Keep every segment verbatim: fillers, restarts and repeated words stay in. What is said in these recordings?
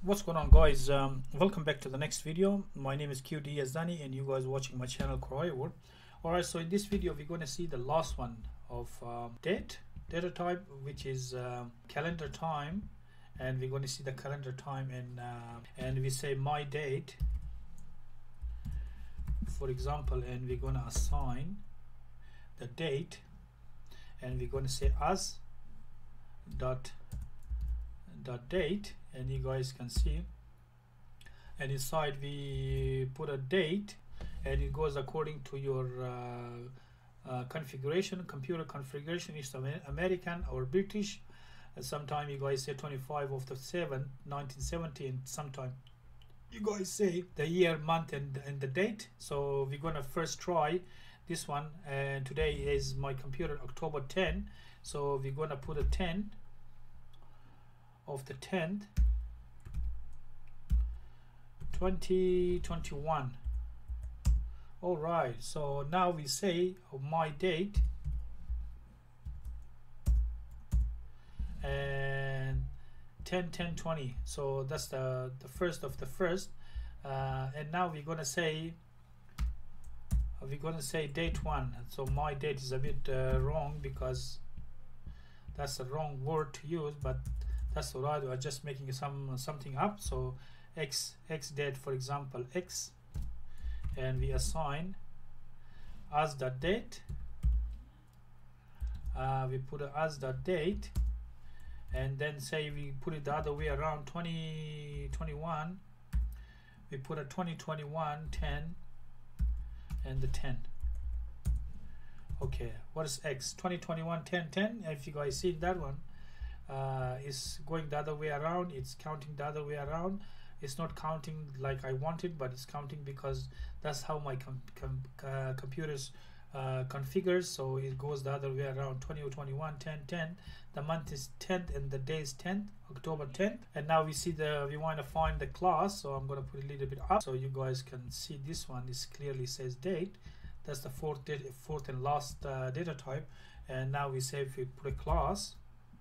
What's going on, guys? Um, welcome back to the next video. My name is Q D Yazdani and you guys watching my channel CorioWood. Alright, so in this video we're going to see the last one of um, date data type, which is um, calendar time, and we're going to see the calendar time and uh, and we say my date, for example, and we're going to assign the date, and we're going to say as dot dot date, and you guys can see, and inside we put a date, and it goes according to your uh, uh, configuration, computer configuration, is American or British. And sometime you guys say twenty-five of the seventh nineteen seventy, and sometime you guys say the year, month, and, and the date. So we're gonna first try this one, and today is my computer October tenth, so we're gonna put a ten of the tenth twenty twenty-one. All right, so now we say oh, my date, and ten ten twenty, so that's the the first of the first, uh, and now we're gonna say we're gonna say date one. So my date is a bit uh, wrong because that's the wrong word to use, but that's all right. We're just making some something up. So x x date, for example, x, and we assign as the date. Uh, we put a as the date, and then say we put it the other way around, twenty twenty-one. We put a twenty twenty-one ten and the ten. Okay, what is x? twenty twenty-one ten ten. If you guys see that one, uh is going the other way around, it's counting the other way around. It's not counting like I wanted, but it's counting because that's how my com com uh, computers uh, configures. So it goes the other way around, twenty twenty-one ten ten. The month is tenth and the day is tenth, October tenth. And now we see the we want to find the class, so I'm going to put a little bit up so you guys can see. This one is clearly says date. That's the fourth data, fourth and last uh, data type. And now we say if we put a class,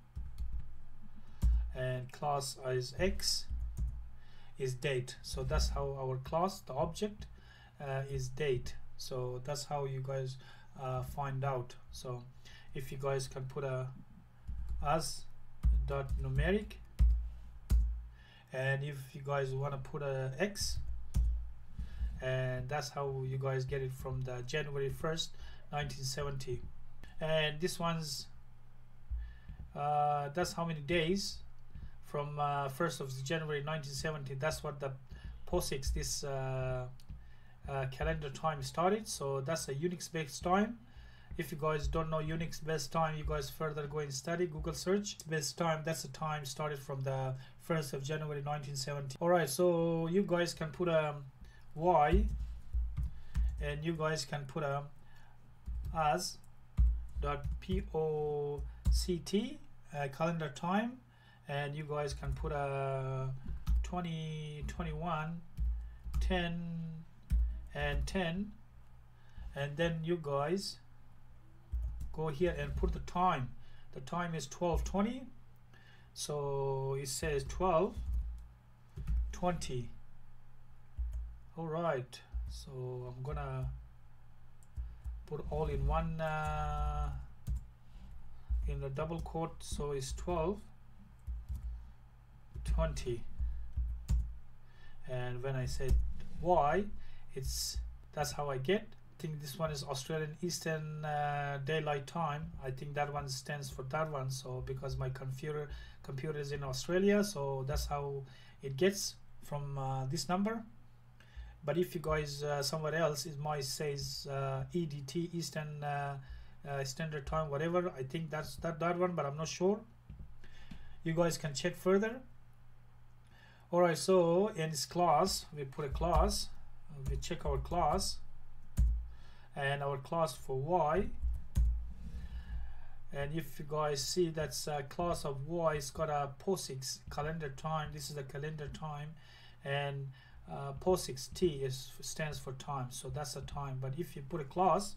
and class is x is date. So that's how our class, the object, uh, is date. So that's how you guys uh, find out. So if you guys can put a as dot numeric, and if you guys want to put a x, and that's how you guys get it from the January first nineteen seventy. And this one's uh, that's how many days from uh, first of January nineteen seventy. That's what the POSIXct, this uh, uh, calendar time started. So that's a Unix based time. If you guys don't know Unix based time, you guys further go and study, Google search based time. That's the time started from the first of January nineteen seventy. All right, so you guys can put a y, and you guys can put a as dot POSIXct uh, calendar time, and you guys can put a twenty twenty-one ten and ten, and then you guys go here and put the time. The time is twelve twenty, so it says twelve twenty. All right, so I'm gonna put all in one uh, in the double quote, so it's twelve twenty. And when I said y, it's that's how I get. I think this one is Australian Eastern uh, Daylight Time. I think that one stands for that one. So because my computer computer is in Australia, so that's how it gets from uh, this number. But if you guys uh, somewhere else, it might says uh, E D T, Eastern uh, uh, Standard Time, whatever. I think that's that that one, but I'm not sure. You guys can check further. All right, so in this class, we put a class. We check our class, and our class for y. And if you guys see, that's a class of y. It's got a POSIXct calendar time. This is the calendar time, and uh, POSIXT is stands for time. So that's the time. But if you put a class,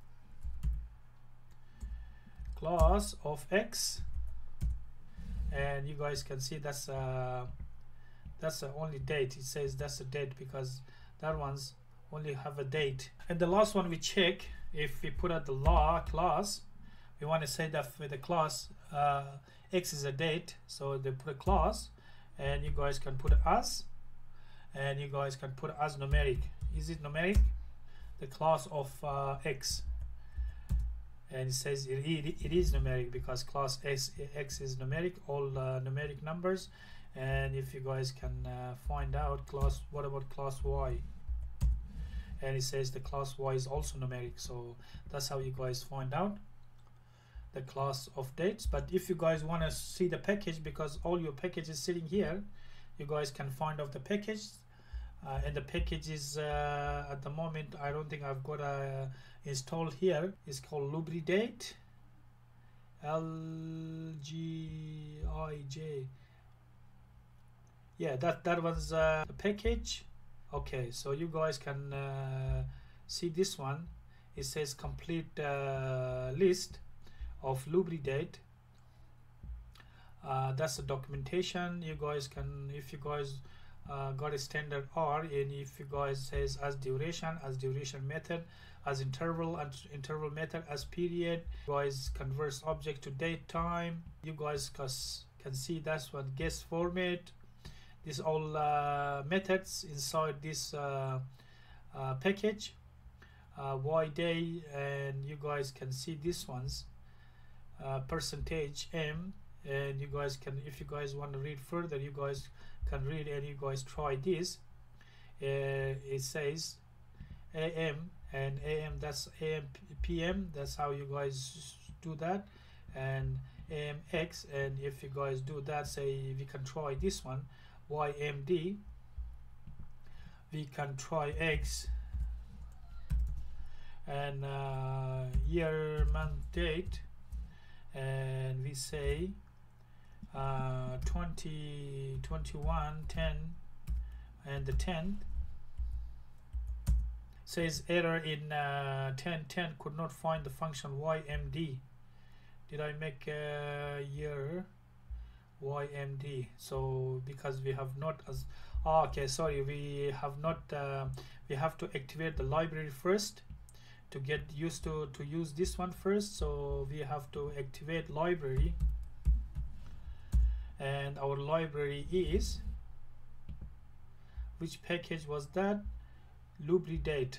class of x, and you guys can see that's uh, That's the only date. It says that's the date because that one's only have a date. And the last one we check, if we put out the law class, we want to say that for the class uh, X is a date, so they put a class, and you guys can put as, and you guys can put as numeric. Is it numeric? The class of uh, X, and it says it, it, it is numeric because class X, X is numeric, all uh, numeric numbers. And if you guys can uh, find out class, what about class Y? And it says the class Y is also numeric, so that's how you guys find out the class of dates. But if you guys want to see the package, because all your package is sitting here, you guys can find out the package. Uh, and the package is uh, at the moment, I don't think I've got a uh, installed here. It's called lubridate, L G I J. Yeah, that that was uh, the package. Okay, so you guys can uh, see this one. It says complete uh, list of lubridate. Uh, that's the documentation. You guys can, if you guys uh, got a standard R, and if you guys says as duration, as duration method, as interval, and interval method, as period, you guys converts object to date time. You guys can see that's what guess format. These all uh, methods inside this uh, uh, package, uh, Y day, and you guys can see these ones, uh, percentage M, and you guys can, if you guys want to read further, you guys can read, and you guys try this. Uh, it says A M, and A M, that's A M P M, that's how you guys do that, and A M X, and if you guys do that, say we can try this one, Y M D, we can try X, and uh, year, month, date, and we say uh, twenty, twenty-one, ten, and the tenth. Says error in uh, ten ten, could not find the function Y M D. Did I make a year Y M D? So because we have not as oh, okay, sorry, we have not uh, we have to activate the library first to get used to to use this one first. So we have to activate library, and our library is, which package was that? Lubridate.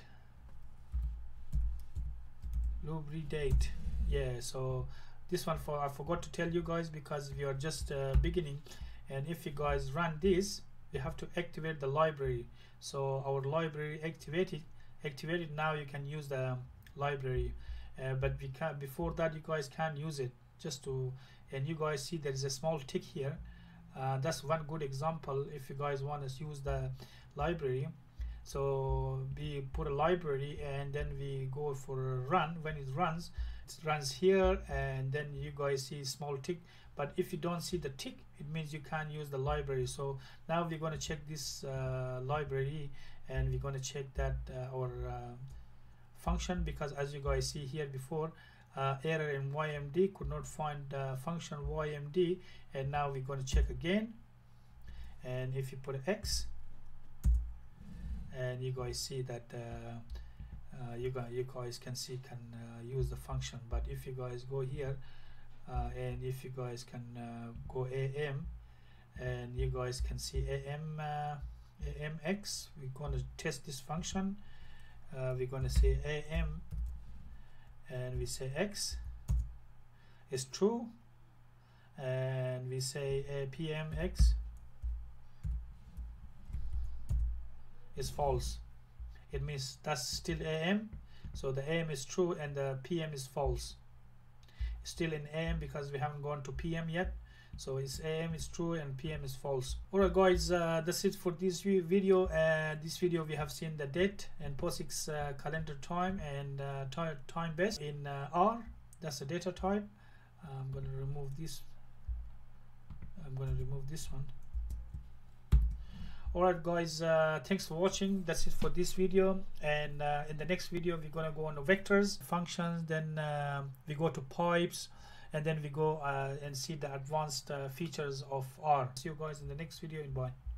Lubridate. Yeah, so this one, for I forgot to tell you guys because we are just uh, beginning, and if you guys run this, we have to activate the library. So our library activated activated now you can use the library, uh, but we can before that you guys can use it just to, and you guys see there is a small tick here. Uh, that's one good example if you guys want to use the library. So we put a library, and then we go for a run. When it runs, it runs here, and then you guys see small tick. But if you don't see the tick, it means you can't use the library. So now we're going to check this uh, library, and we're going to check that uh, our uh, function, because as you guys see here before, uh, error in Y M D, could not find uh, function Y M D, and now we're going to check again. And if you put an X, and you guys see that uh, uh, you guys you guys can see can uh, use the function. But if you guys go here, uh, and if you guys can uh, go A M, and you guys can see A M uh, A M X, we're going to test this function. Uh, we're going to say A M, and we say X is true, and we say uh, P M X is false. It means that's still A M, so the A M is true and the P M is false. It's still in A M because we haven't gone to P M yet, so it's A M is true and P M is false. Alright guys, uh, that's it for this video. Uh, this video we have seen the date and POSIXct uh, calendar time and uh, time time base in uh, R. That's the data type. I'm going to remove this. I'm going to remove this one. Alright guys, uh, thanks for watching. That's it for this video, and uh, in the next video we're gonna go on the vectors, functions, then uh, we go to pipes, and then we go uh, and see the advanced uh, features of R. See you guys in the next video, and bye.